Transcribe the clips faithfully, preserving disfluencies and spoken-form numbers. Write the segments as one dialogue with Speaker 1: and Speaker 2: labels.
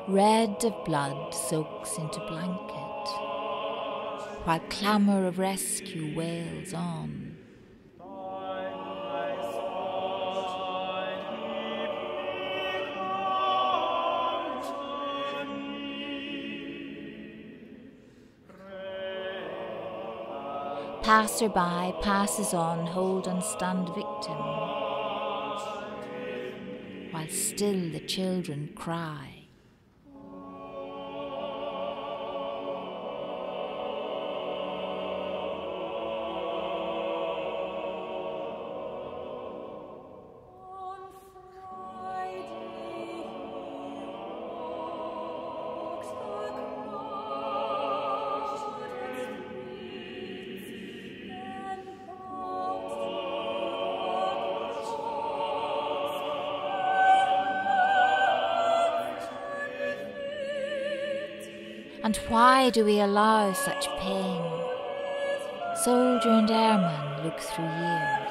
Speaker 1: Red of blood soaks into blanket, while clamour of rescue wails on. Passer-by passes on, hold and stand victim, while still the children cry. And why do we allow such pain? Soldier and airman look through years.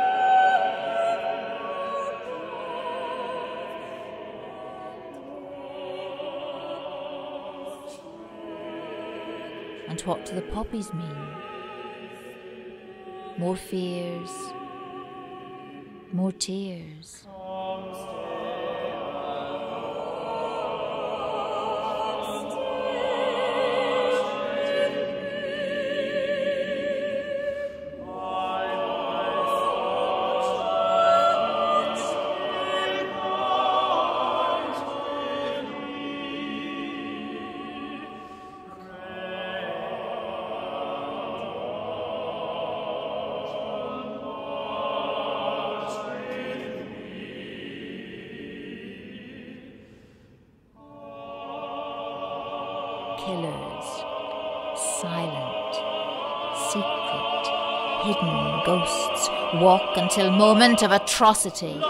Speaker 1: And what do the poppies mean? More fears, more tears. Killers, silent, secret, hidden ghosts walk until moment of atrocity.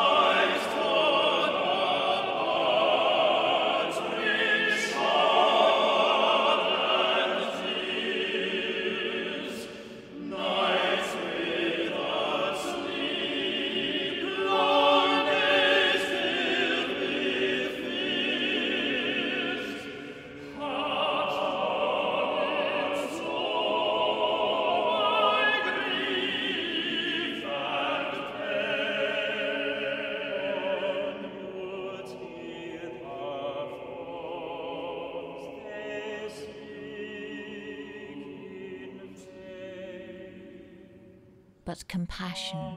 Speaker 1: But compassion,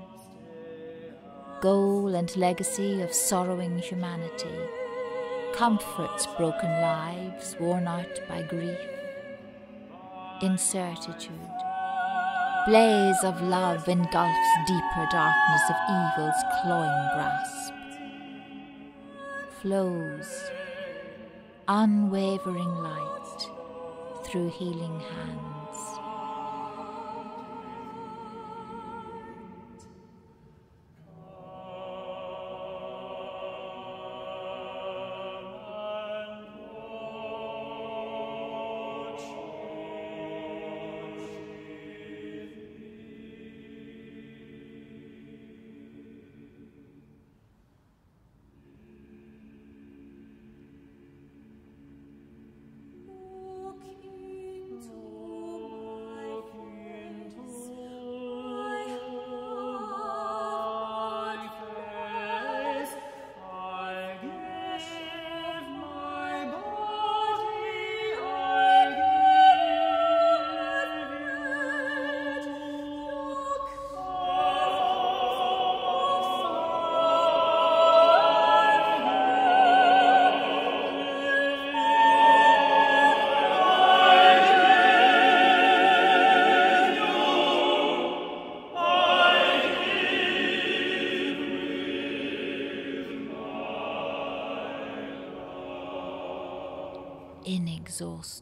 Speaker 1: goal and legacy of sorrowing humanity, comforts broken lives worn out by grief, incertitude, blaze of love engulfs deeper darkness of evil's clawing grasp, flows unwavering light through healing hands.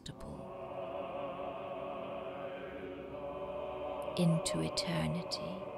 Speaker 1: Inexhaustible into eternity.